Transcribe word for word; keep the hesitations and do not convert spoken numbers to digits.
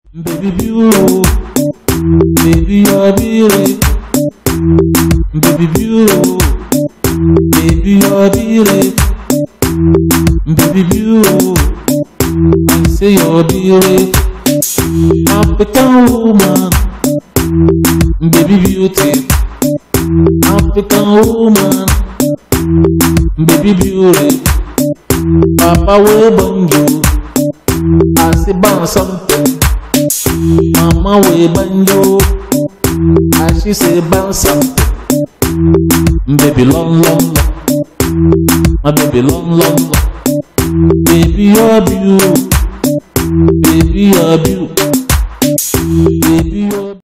Baby beautiful, baby you're beautiful. Baby beautiful, baby you're beautiful. Baby beautiful, I say you're beautiful. African woman, baby beautiful. African woman, baby beautiful. Papa will bang you, I say bang something. Mama will bang you, I she say bang something. Baby long long long, my baby long long long. Baby you're beautiful, baby you're beautiful, baby you're